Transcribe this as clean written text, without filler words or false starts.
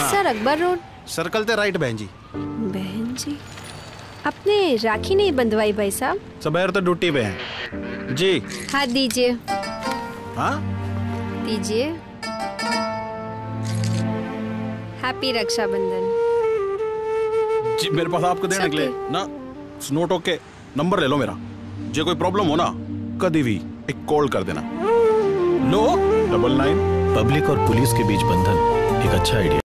Sir Akbar road circle ते right बहन जी। बहन जी अपने राखी नहीं बंधवाई भाई साहब? सबेर तो ड्यूटी पे हैं जी। हाथ दीजिए। हाँ दीजिए। हैप्पी रक्षाबंधन जी। मेरे पास आपको देने के लिए ना नोट ओके नंबर ले लो मेरा। जो कोई प्रॉब्लम हो ना कभी भी एक कॉल कर देना। लो 99। पब्लिक और पुलिस के बीच बंधन एक अच्छा आइडिया।